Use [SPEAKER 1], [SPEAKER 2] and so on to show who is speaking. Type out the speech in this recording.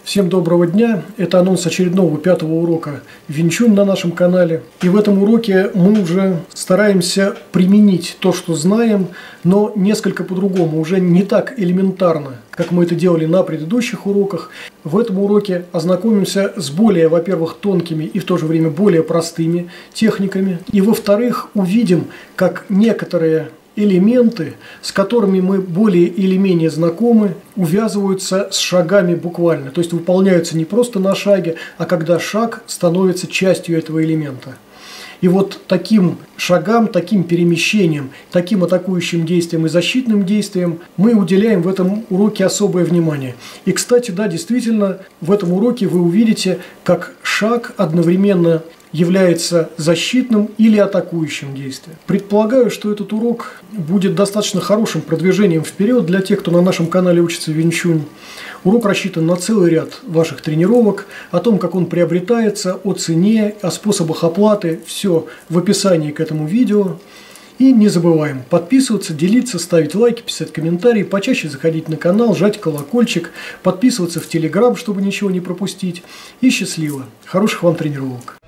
[SPEAKER 1] Всем доброго дня! Это анонс очередного 5-го урока Винчунь на нашем канале. И в этом уроке мы уже стараемся применить то, что знаем, но несколько по-другому, уже не так элементарно, как мы это делали на предыдущих уроках. В этом уроке ознакомимся с более, во-первых, тонкими и в то же время более простыми техниками. И, во-вторых, увидим, как некоторые элементы, с которыми мы более или менее знакомы, увязываются с шагами буквально. То есть выполняются не просто на шаге, а когда шаг становится частью этого элемента. И вот таким шагам, таким перемещениям, таким атакующим действиям и защитным действиям мы уделяем в этом уроке особое внимание. И, кстати, да, действительно, в этом уроке вы увидите, как шаг одновременно является защитным или атакующим действием. Предполагаю, что этот урок будет достаточно хорошим продвижением вперед для тех, кто на нашем канале учится Винчунь. Урок рассчитан на целый ряд ваших тренировок, о том, как он приобретается, о цене, о способах оплаты. Все в описании к этому видео. И не забываем подписываться, делиться, ставить лайки, писать комментарии, почаще заходить на канал, жать колокольчик, подписываться в Telegram, чтобы ничего не пропустить. И счастливо! Хороших вам тренировок!